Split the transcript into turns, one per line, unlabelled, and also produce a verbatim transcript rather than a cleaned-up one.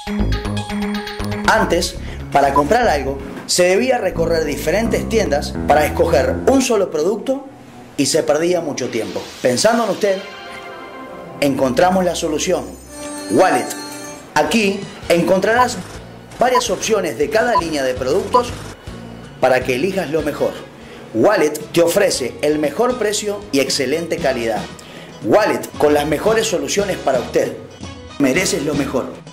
Antes, para comprar algo, se debía recorrer diferentes tiendas para escoger un solo producto y se perdía mucho tiempo. Pensando en usted, encontramos la solución. Wallet. Aquí encontrarás varias opciones de cada línea de productos para que elijas lo mejor. Wallet te ofrece el mejor precio y excelente calidad. Wallet con las mejores soluciones para usted. Mereces lo mejor.